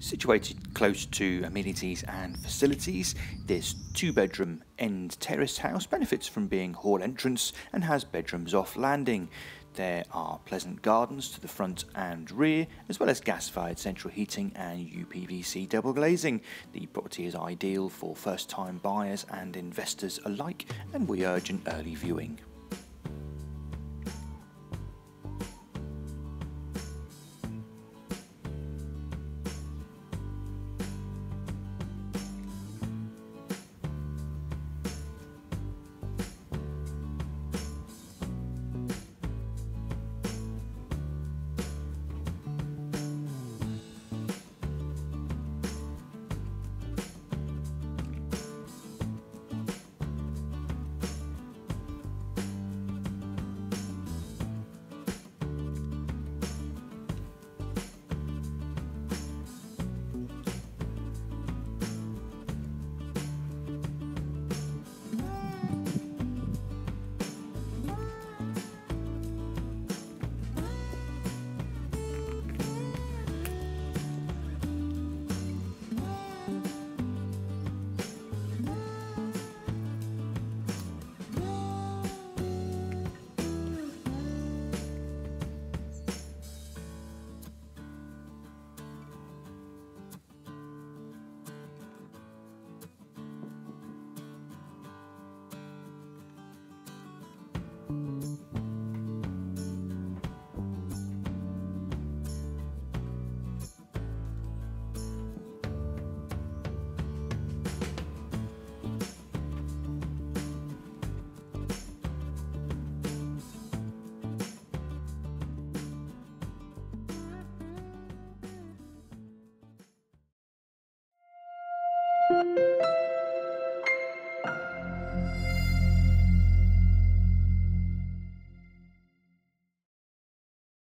Situated close to amenities and facilities, this two-bedroom end terraced house benefits from being hall entrance and has bedrooms off landing. There are pleasant gardens to the front and rear, as well as gas-fired central heating and UPVC double glazing. The property is ideal for first-time buyers and investors alike, and we urge an early viewing.